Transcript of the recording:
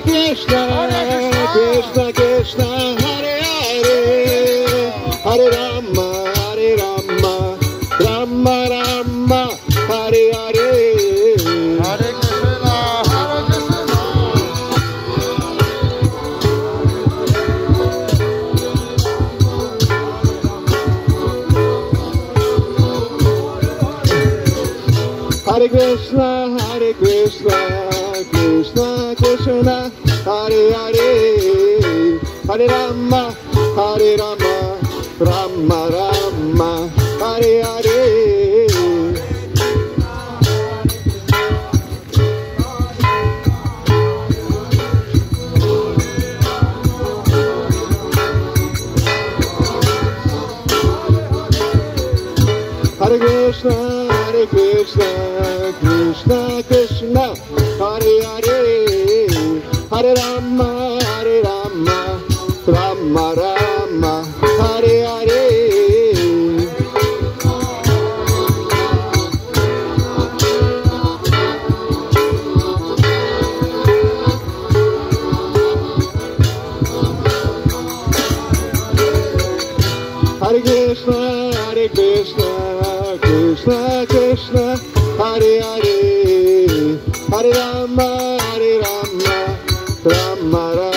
Krishna, Krishna Krishna, Hare Hare, Hare Rama, Rama Rama, Hare Hare. Hare Krishna, Hare Krishna. Hare Krishna, Krishna Krishna, Hare Hare, Hare Rama, Rama Rama, Hare Hare. Hare Krishna, Krishna Krishna, Hare Hare, Hare Rama, Rama Rama, Hare Hare. Hare Krishna, Krishna Krishna, Hare Hare, Hare Rama, Rama Rama.